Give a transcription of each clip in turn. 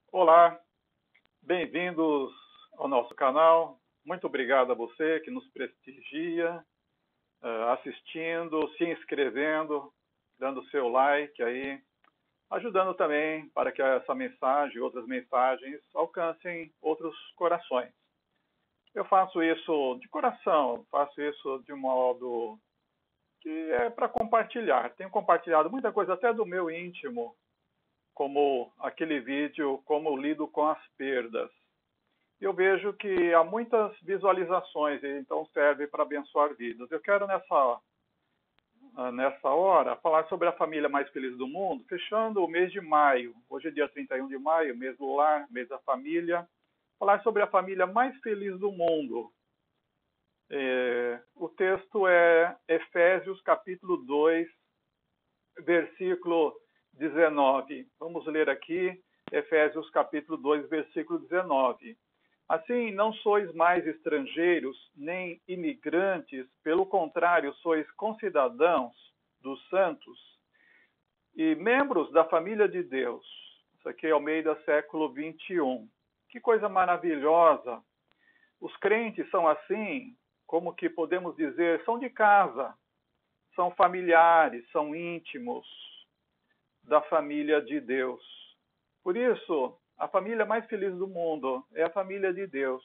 Olá, bem-vindos ao nosso canal. Muito obrigado a você que nos prestigia, assistindo, se inscrevendo, dando seu like aí, ajudando também para que essa mensagem e outras mensagens alcancem outros corações. Eu faço isso de coração, faço isso de um modo que é para compartilhar. Tenho compartilhado muita coisa até do meu íntimo, como aquele vídeo Como Lido com as Perdas. Eu vejo que há muitas visualizações, e então serve para abençoar vidas. Eu quero nessa hora falar sobre a família mais feliz do mundo, fechando o mês de maio. Hoje é dia 31 de maio, mês do lar, mês da família. Falar sobre a família mais feliz do mundo. O texto é Efésios capítulo 2, versículo 19. Vamos ler aqui Efésios capítulo 2, versículo 19. Assim, não sois mais estrangeiros, nem imigrantes, pelo contrário, sois concidadãos dos santos e membros da família de Deus. Isso aqui é Almeida século 21. Que coisa maravilhosa! Os crentes são assim, como que podemos dizer, são de casa, são familiares, são íntimos da família de Deus. Por isso, a família mais feliz do mundo é a família de Deus.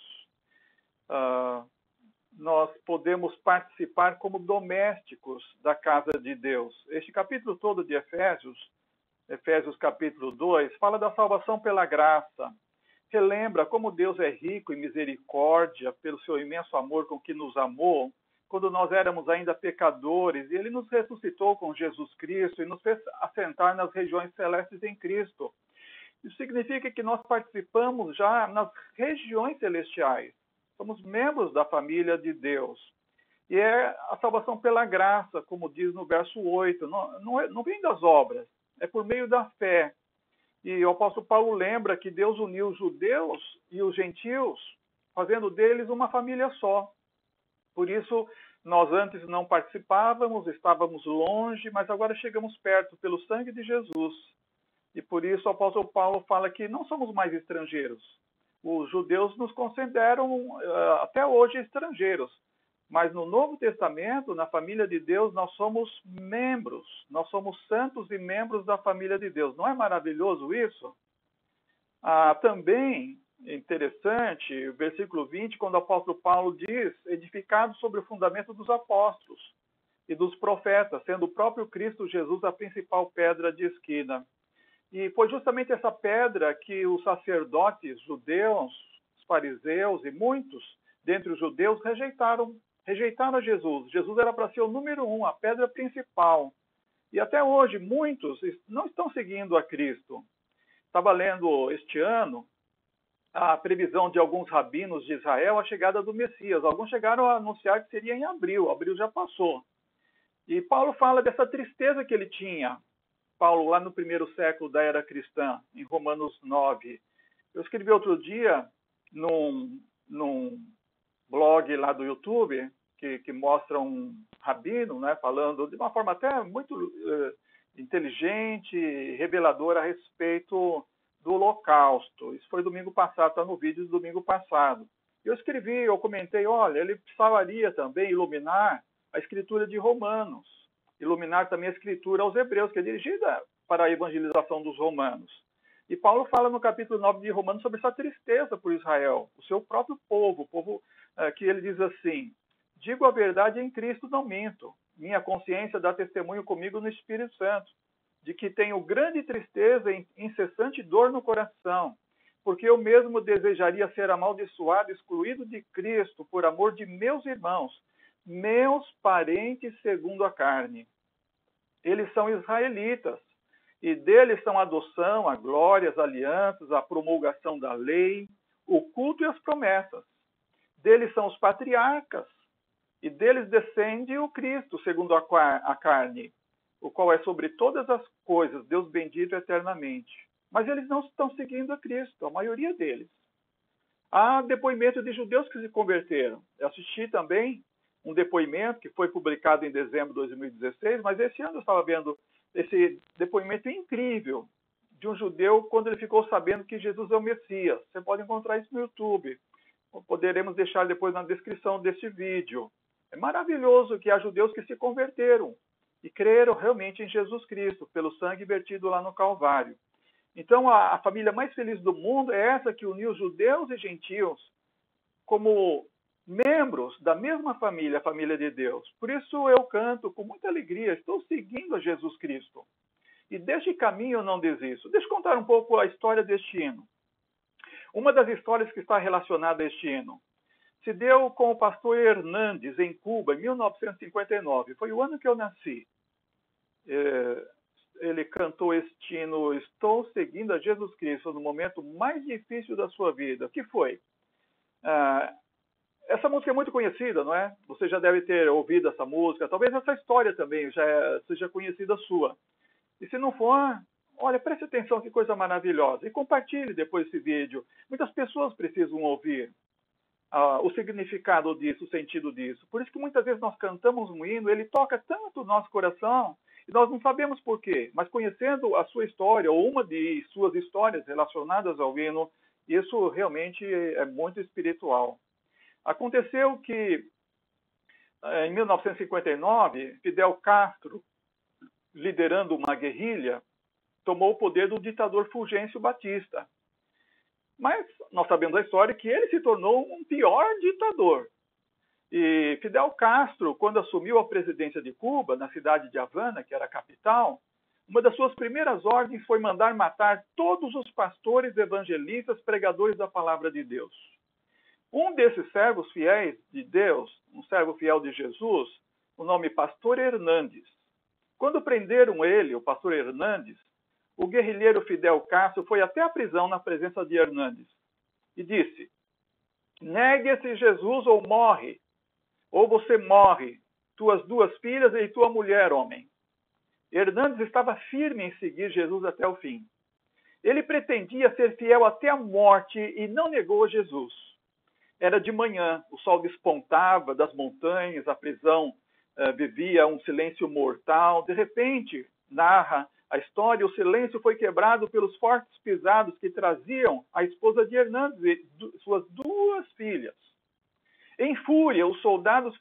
Nós podemos participar como domésticos da casa de Deus. Este capítulo todo de Efésios capítulo 2, fala da salvação pela graça. Relembra como Deus é rico em misericórdia pelo seu imenso amor com que nos amou, quando nós éramos ainda pecadores, e Ele nos ressuscitou com Jesus Cristo e nos fez assentar nas regiões celestes em Cristo. Isso significa que nós participamos já nas regiões celestiais. Somos membros da família de Deus. E é a salvação pela graça, como diz no verso 8. Não vem das obras, é por meio da fé. E o apóstolo Paulo lembra que Deus uniu os judeus e os gentios, fazendo deles uma família só. Por isso, nós antes não participávamos, estávamos longe, mas agora chegamos perto pelo sangue de Jesus. E por isso o apóstolo Paulo fala que não somos mais estrangeiros. Os judeus nos consideram até hoje estrangeiros. Mas no Novo Testamento, na família de Deus, nós somos membros. Nós somos santos e membros da família de Deus. Não é maravilhoso isso? Também interessante o versículo 20, quando o apóstolo Paulo diz, edificado sobre o fundamento dos apóstolos e dos profetas, sendo o próprio Cristo Jesus a principal pedra de esquina. E foi justamente essa pedra que os sacerdotes judeus, os fariseus e muitos dentre os judeus rejeitaram a Jesus. Jesus era para ser o número 1, a pedra principal. E até hoje muitos não estão seguindo a Cristo. Estava lendo este ano a previsão de alguns rabinos de Israel, a chegada do Messias. Alguns chegaram a anunciar que seria em abril já passou. E Paulo fala dessa tristeza que ele tinha. Paulo, lá no primeiro século da era cristã, em Romanos 9. Eu escrevi outro dia num blog lá do YouTube, que mostra um rabino, né, falando de uma forma até muito inteligente, reveladora a respeito do Holocausto. Isso foi domingo passado, está no vídeo do domingo passado. Eu comentei, olha, ele precisaria também iluminar a escritura de Romanos, iluminar também a escritura aos hebreus, que é dirigida para a evangelização dos romanos. E Paulo fala no capítulo 9 de Romanos sobre essa tristeza por Israel, o seu próprio povo, o povo que ele diz assim, digo a verdade em Cristo, não minto. Minha consciência dá testemunho comigo no Espírito Santo, de que tenho grande tristeza e incessante dor no coração, porque eu mesmo desejaria ser amaldiçoado, excluído de Cristo, por amor de meus irmãos, meus parentes segundo a carne. Eles são israelitas, e deles são a adoção, a glória, as alianças, a promulgação da lei, o culto e as promessas. Deles são os patriarcas, e deles descende o Cristo, segundo a carne, o qual é sobre todas as coisas, Deus bendito eternamente. Mas eles não estão seguindo a Cristo, a maioria deles. Há depoimento de judeus que se converteram. Eu assisti também um depoimento que foi publicado em dezembro de 2016, mas esse ano eu estava vendo esse depoimento incrível de um judeu quando ele ficou sabendo que Jesus é o Messias. Você pode encontrar isso no YouTube. Poderemos deixar depois na descrição deste vídeo. É maravilhoso que há judeus que se converteram e creram realmente em Jesus Cristo, pelo sangue vertido lá no Calvário. Então, a família mais feliz do mundo é essa que uniu judeus e gentios como membros da mesma família, a família de Deus. Por isso eu canto com muita alegria, estou seguindo a Jesus Cristo. E deste caminho eu não desisto. Deixa eu contar um pouco a história deste hino. Uma das histórias que está relacionada a este hino se deu com o pastor Hernandes, em Cuba, em 1959. Foi o ano que eu nasci. Ele cantou este hino, Estou Seguindo a Jesus Cristo, no momento mais difícil da sua vida. O que foi? Essa música é muito conhecida, não é? Você já deve ter ouvido essa música. Talvez essa história também já seja conhecida sua. E se não for, olha, preste atenção, que coisa maravilhosa. E compartilhe depois esse vídeo. Muitas pessoas precisam ouvir o significado disso, o sentido disso. Por isso que muitas vezes nós cantamos um hino, ele toca tanto o nosso coração, e nós não sabemos por quê. Mas conhecendo a sua história, ou uma de suas histórias relacionadas ao hino, isso realmente é muito espiritual. Aconteceu que, em 1959, Fidel Castro, liderando uma guerrilha, tomou o poder do ditador Fulgêncio Batista. Mas nós sabemos a história que ele se tornou um pior ditador. E Fidel Castro, quando assumiu a presidência de Cuba, na cidade de Havana, que era a capital, uma das suas primeiras ordens foi mandar matar todos os pastores, evangelistas, pregadores da palavra de Deus. Um desses servos fiéis de Deus, um servo fiel de Jesus, o nome Pastor Hernandes. Quando prenderam ele, o pastor Hernandes, o guerrilheiro Fidel Castro foi até a prisão na presença de Hernandes e disse: negue esse Jesus ou morre, ou você morre, tuas duas filhas e tua mulher, homem. Hernandes estava firme em seguir Jesus até o fim. Ele pretendia ser fiel até a morte e não negou a Jesus. Era de manhã, o sol despontava das montanhas, a prisão vivia um silêncio mortal. De repente, narra a história, o silêncio foi quebrado pelos fortes pisados que traziam a esposa de Hernandes e suas duas filhas. Em fúria, os soldados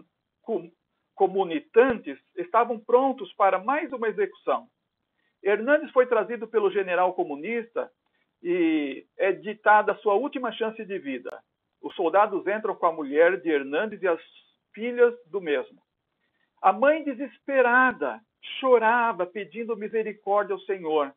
comunitantes estavam prontos para mais uma execução. Hernandes foi trazido pelo general comunista e é ditada a sua última chance de vida. Os soldados entram com a mulher de Hernandes e as filhas do mesmo. A mãe, desesperada, chorava pedindo misericórdia ao Senhor.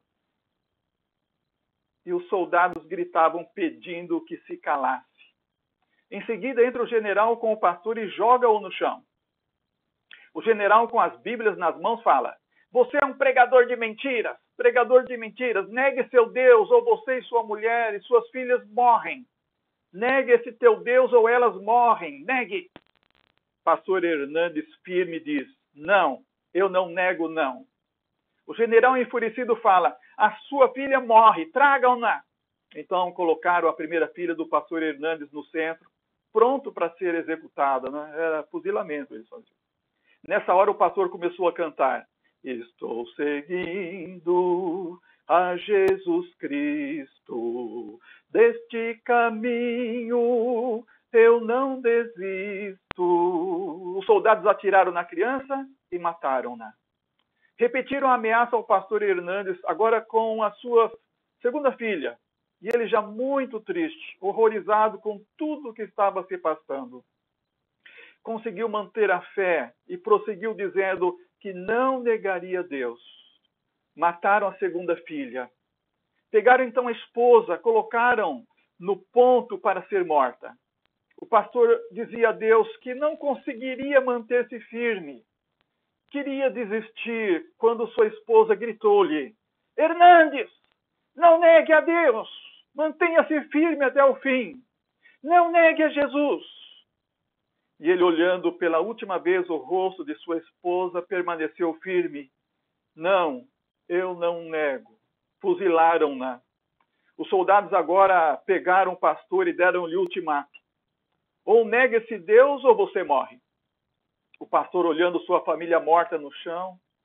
E os soldados gritavam pedindo que se calasse. Em seguida, entra o general com o pastor e joga-o no chão. O general, com as Bíblias nas mãos, fala: você é um pregador de mentiras, negue seu Deus, ou você e sua mulher e suas filhas morrem. Negue esse teu Deus ou elas morrem, negue. Pastor Hernandes firme diz: não, eu não nego, não. O general enfurecido fala: a sua filha morre, tragam-na. Então colocaram a primeira filha do pastor Hernandes no centro, pronto para ser executada, né? Era fuzilamento, eles faziam. Nessa hora o pastor começou a cantar: estou seguindo a Jesus Cristo, deste caminho eu não desisto. Os soldados atiraram na criança e mataram-na. Repetiram a ameaça ao pastor Hernandes, agora com a sua segunda filha, e ele já muito triste, horrorizado com tudo o que estava se passando. Conseguiu manter a fé e prosseguiu dizendo que não negaria Deus. Mataram a segunda filha. Pegaram então a esposa, colocaram no ponto para ser morta. O pastor dizia a Deus que não conseguiria manter-se firme. Queria desistir quando sua esposa gritou-lhe: Hernandes, não negue a Deus, mantenha-se firme até o fim. Não negue a Jesus. E ele, olhando pela última vez o rosto de sua esposa, permaneceu firme. Não, eu não nego. Fuzilaram-na. Os soldados agora pegaram o pastor e deram-lhe ultimato: ou nega esse Deus ou você morre. O pastor, olhando sua família morta no chão,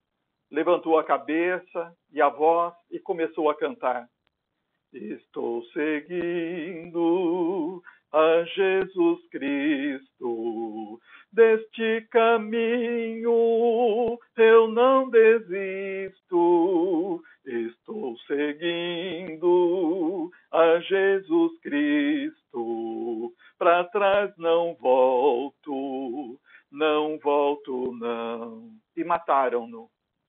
levantou a cabeça e a voz e começou a cantar. Estou seguindo a Jesus Cristo, deste caminho eu não desisto. Estou seguindo a Jesus Cristo, para trás não volto, não volto não. E mataram-no.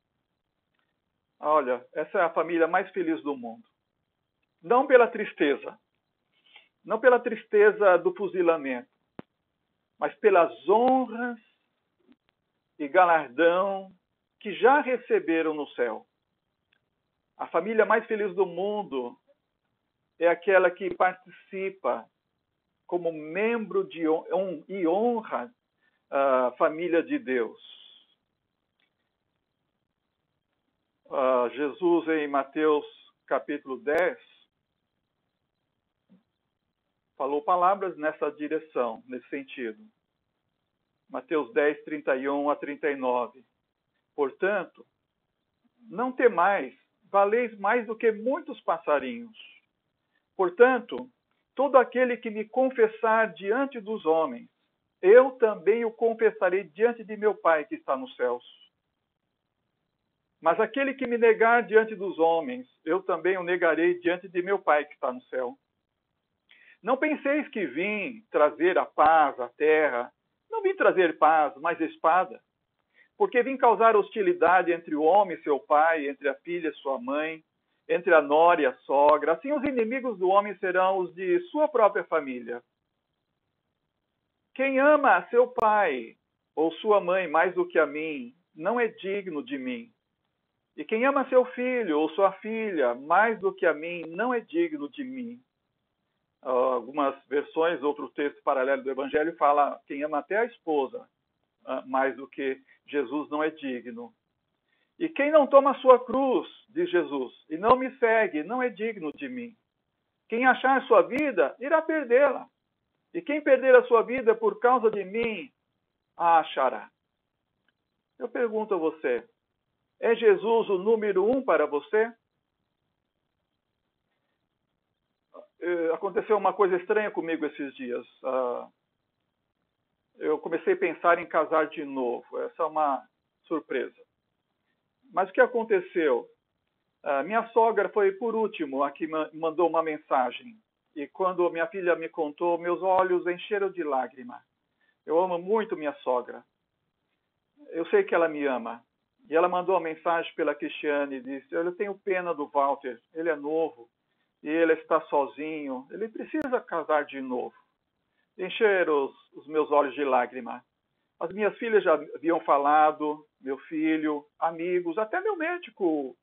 Olha, essa é a família mais feliz do mundo. Não pela tristeza, não pela tristeza do fuzilamento, mas pelas honras e galardão que já receberam no céu. A família mais feliz do mundo é aquela que participa como membro e honra a família de Deus. Jesus, em Mateus capítulo 10, falou palavras nessa direção, nesse sentido. Mateus 10, 31 a 39. Portanto, não temais, valeis mais do que muitos passarinhos. Portanto, todo aquele que me confessar diante dos homens, eu também o confessarei diante de meu Pai que está nos céus. Mas aquele que me negar diante dos homens, eu também o negarei diante de meu Pai que está no céu. Não penseis que vim trazer a paz à terra. Não vim trazer paz, mas espada. Porque vim causar hostilidade entre o homem e seu pai, entre a filha e sua mãe, entre a nora e a sogra. Assim os inimigos do homem serão os de sua própria família. Quem ama a seu pai ou sua mãe mais do que a mim, não é digno de mim. E quem ama seu filho ou sua filha mais do que a mim, não é digno de mim. Algumas versões, outro texto paralelo do Evangelho fala quem ama até a esposa mais do que Jesus não é digno. E quem não toma a sua cruz, diz Jesus, e não me segue, não é digno de mim. Quem achar sua vida, irá perdê-la. E quem perder a sua vida por causa de mim, a achará. Eu pergunto a você, é Jesus o número 1 para você? Aconteceu uma coisa estranha comigo esses dias. Eu comecei a pensar em casar de novo. Essa é uma surpresa. Mas o que aconteceu? Minha sogra foi por último a que mandou uma mensagem. E quando minha filha me contou, meus olhos encheram de lágrima. Eu amo muito minha sogra. Eu sei que ela me ama. E ela mandou uma mensagem pela Cristiane e disse, eu tenho pena do Walter, ele é novo. E ele está sozinho, ele precisa casar de novo. Encheram os meus olhos de lágrima. As minhas filhas já haviam falado, meu filho, amigos, até meu médico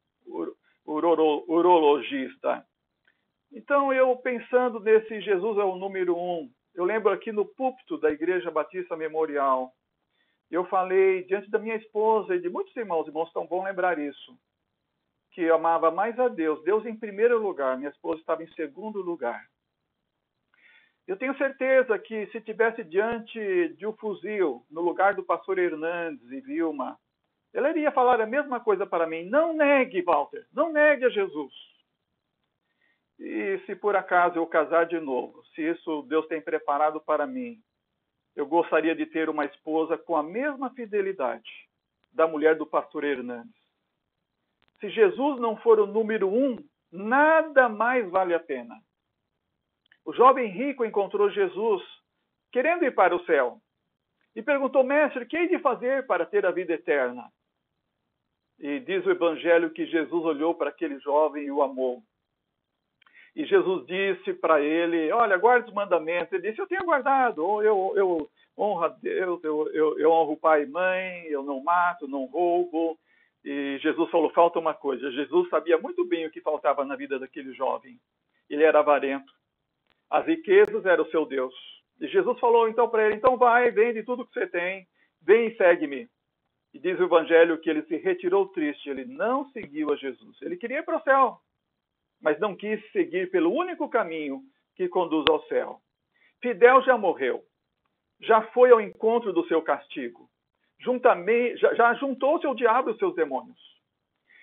urologista. Então, eu pensando nesse Jesus é o número 1, eu lembro aqui no púlpito da Igreja Batista Memorial, eu falei diante da minha esposa e de muitos irmãos tão bom lembrar isso, que eu amava mais a Deus, Deus em primeiro lugar, minha esposa estava em segundo lugar. Eu tenho certeza que se tivesse diante de um fuzil, no lugar do pastor Hernandes e Vilma, ela iria falar a mesma coisa para mim, não negue, Walter, não negue a Jesus. E se por acaso eu casar de novo, se isso Deus tem preparado para mim, eu gostaria de ter uma esposa com a mesma fidelidade da mulher do pastor Hernandes. Se Jesus não for o número 1, nada mais vale a pena. O jovem rico encontrou Jesus querendo ir para o céu e perguntou, mestre, o que hei de fazer para ter a vida eterna? E diz o Evangelho que Jesus olhou para aquele jovem e o amou. E Jesus disse para ele, olha, guarde os mandamentos. Ele disse, eu tenho guardado, eu honro a Deus, eu honro pai e mãe, eu não mato, não roubo. E Jesus falou, falta uma coisa. Jesus sabia muito bem o que faltava na vida daquele jovem. Ele era avarento. As riquezas eram o seu Deus. E Jesus falou então para ele, então vai, vende tudo que você tem, vem e segue-me. E diz o Evangelho que ele se retirou triste, ele não seguiu a Jesus. Ele queria ir para o céu, mas não quis seguir pelo único caminho que conduz ao céu. Fidel já morreu, já foi ao encontro do seu castigo. Já juntou-se ao diabo e os seus demônios.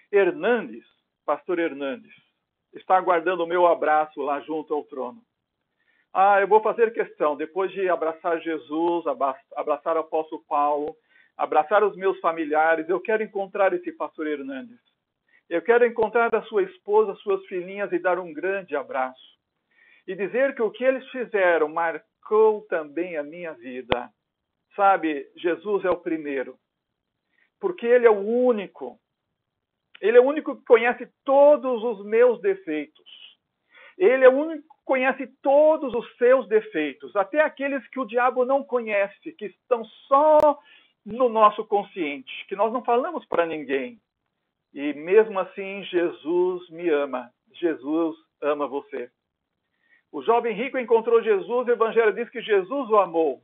Hernandes, pastor Hernandes, está aguardando o meu abraço lá junto ao trono. Eu vou fazer questão, depois de abraçar Jesus, abraçar o apóstolo Paulo, abraçar os meus familiares, eu quero encontrar esse pastor Hernandes. Eu quero encontrar a sua esposa, suas filhinhas e dar um grande abraço. E dizer que o que eles fizeram marcou também a minha vida. Sabe, Jesus é o primeiro. Porque Ele é o único. Ele é o único que conhece todos os meus defeitos. Ele é o único que conhece todos os seus defeitos. Até aqueles que o diabo não conhece, que estão só no nosso consciente, que nós não falamos para ninguém. E mesmo assim, Jesus me ama. Jesus ama você. O jovem rico encontrou Jesus, o Evangelho diz que Jesus o amou.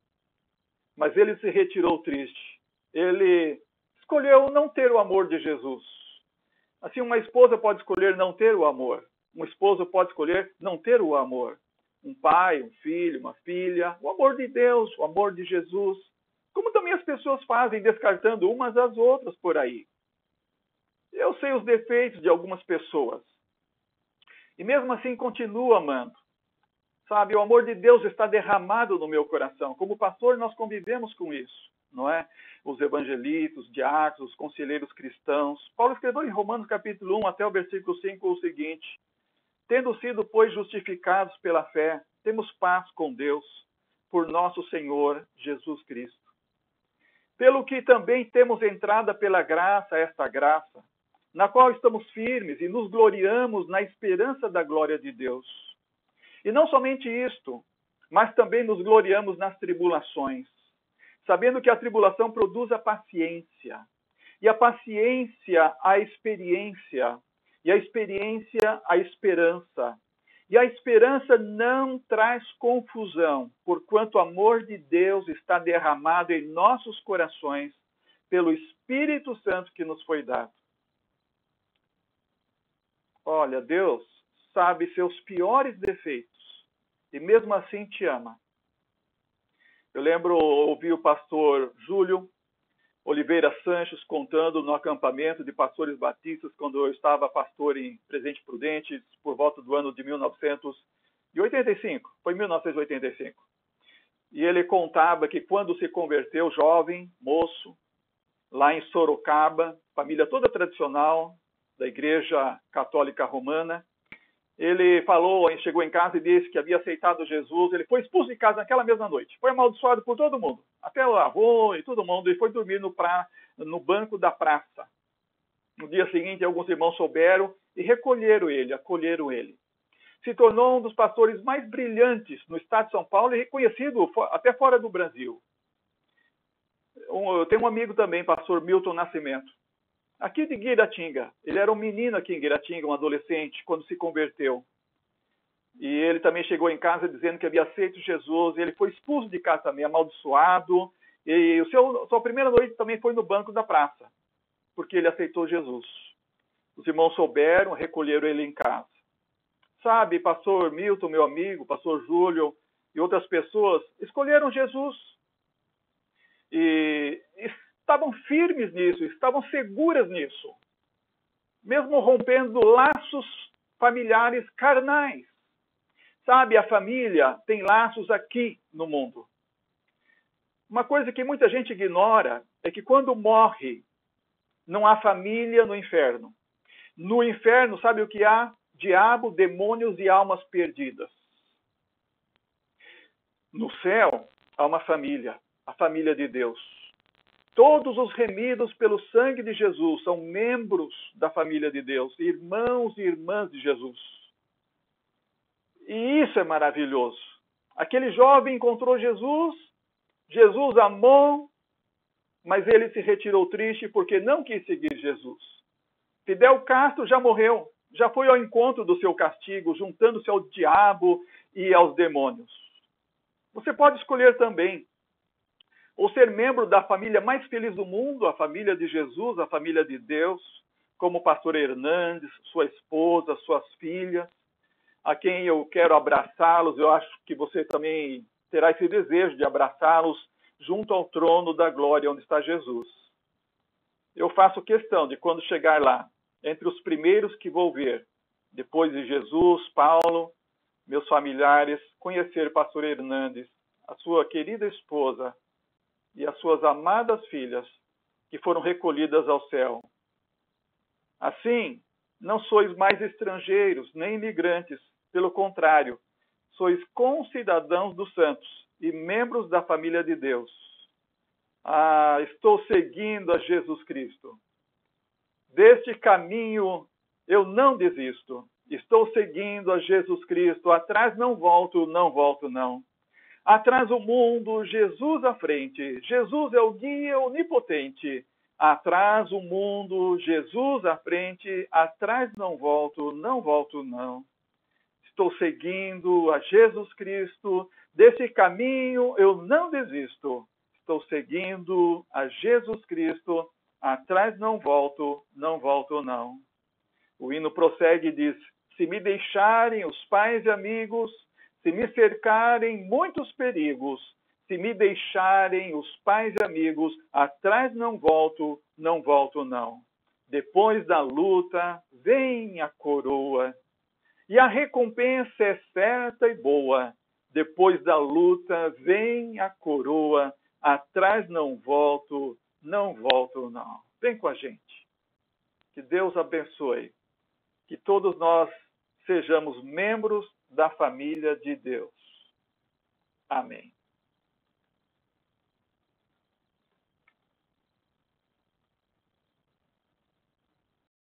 Mas ele se retirou triste. Ele escolheu não ter o amor de Jesus. Assim, uma esposa pode escolher não ter o amor. Um esposo pode escolher não ter o amor. Um pai, um filho, uma filha. O amor de Deus, o amor de Jesus. Como também as pessoas fazem, descartando umas às outras por aí. Eu sei os defeitos de algumas pessoas. E mesmo assim continuo amando. Sabe, o amor de Deus está derramado no meu coração. Como pastor, nós convivemos com isso, não é? Os evangelistas, os diáconos, os conselheiros cristãos. Paulo escreveu em Romanos capítulo 1 até o versículo 5 o seguinte: tendo sido, pois, justificados pela fé, temos paz com Deus, por nosso Senhor Jesus Cristo. Pelo que também temos entrada pela graça, esta graça, na qual estamos firmes e nos gloriamos na esperança da glória de Deus. E não somente isto, mas também nos gloriamos nas tribulações, sabendo que a tribulação produz a paciência, e a paciência a experiência, e a experiência a esperança. E a esperança não traz confusão, porquanto o amor de Deus está derramado em nossos corações pelo Espírito Santo que nos foi dado. Olha, Deus sabe seus piores defeitos e mesmo assim te ama. Eu lembro, ouvi o pastor Júlio Oliveira Sanches contando no acampamento de pastores batistas, quando eu estava pastor em Presidente Prudente, por volta do ano de 1985. Foi 1985. E ele contava que quando se converteu, jovem, moço, lá em Sorocaba, família toda tradicional, da Igreja Católica Romana, ele chegou em casa e disse que havia aceitado Jesus. Ele foi expulso de casa naquela mesma noite. Foi amaldiçoado por todo mundo. Até o avô e todo mundo. E foi dormir no banco da praça. No dia seguinte, alguns irmãos souberam e recolheram ele, acolheram ele. Se tornou um dos pastores mais brilhantes no estado de São Paulo e reconhecido até fora do Brasil. Eu tenho um amigo também, pastor Milton Nascimento, aqui de Guiratinga. Ele era um menino aqui em Guiratinga, um adolescente, quando se converteu. E ele também chegou em casa dizendo que havia aceito Jesus. Ele foi expulso de casa também, amaldiçoado. E sua primeira noite também foi no banco da praça, porque ele aceitou Jesus. Os irmãos souberam, recolheram ele em casa. Sabe, pastor Milton, meu amigo, pastor Júlio e outras pessoas escolheram Jesus. E estavam firmes nisso, estavam seguras nisso, mesmo rompendo laços familiares carnais. Sabe, a família tem laços aqui no mundo. Uma coisa que muita gente ignora é que quando morre, não há família no inferno. No inferno, sabe o que há? Diabo, demônios e almas perdidas. No céu, há uma família, a família de Deus. Todos os remidos pelo sangue de Jesus são membros da família de Deus, irmãos e irmãs de Jesus. E isso é maravilhoso. Aquele jovem encontrou Jesus, Jesus amou, mas ele se retirou triste porque não quis seguir Jesus. Fidel Castro já morreu, já foi ao encontro do seu castigo, juntando-se ao diabo e aos demônios. Você pode escolher também ou ser membro da família mais feliz do mundo, a família de Jesus, a família de Deus, como o pastor Hernandes, sua esposa, suas filhas, a quem eu quero abraçá-los. Eu acho que você também terá esse desejo de abraçá-los junto ao trono da glória onde está Jesus. Eu faço questão de, quando chegar lá, entre os primeiros que vou ver, depois de Jesus, Paulo, meus familiares, conhecer pastor Hernandes, a sua querida esposa e as suas amadas filhas, que foram recolhidas ao céu. Assim, não sois mais estrangeiros, nem imigrantes, pelo contrário, sois concidadãos dos santos e membros da família de Deus. Estou seguindo a Jesus Cristo. Deste caminho eu não desisto. Estou seguindo a Jesus Cristo. Atrás não volto, não volto não. Atrás o mundo, Jesus à frente. Jesus é o guia onipotente. Atrás o mundo, Jesus à frente. Atrás não volto, não volto não. Estou seguindo a Jesus Cristo. Desse caminho eu não desisto. Estou seguindo a Jesus Cristo. Atrás não volto, não volto não. O hino prossegue e diz: se me deixarem os pais e amigos, se me cercarem muitos perigos, se me deixarem os pais e amigos, atrás não volto, não volto não. Depois da luta, vem a coroa. E a recompensa é certa e boa. Depois da luta, vem a coroa. Atrás não volto, não volto não. Vem com a gente. Que Deus abençoe. Que todos nós sejamos membros da família de Deus. Amém.